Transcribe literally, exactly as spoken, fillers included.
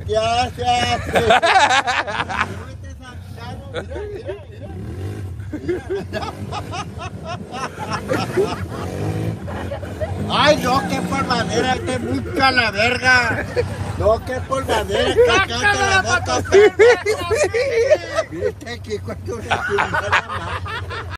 Ya se hace. Mira, mira, mira. Ay, no, qué polvadera, te mucha la verga. No, qué polvadera, que cállate la boca. Mira, aquí, cuánto se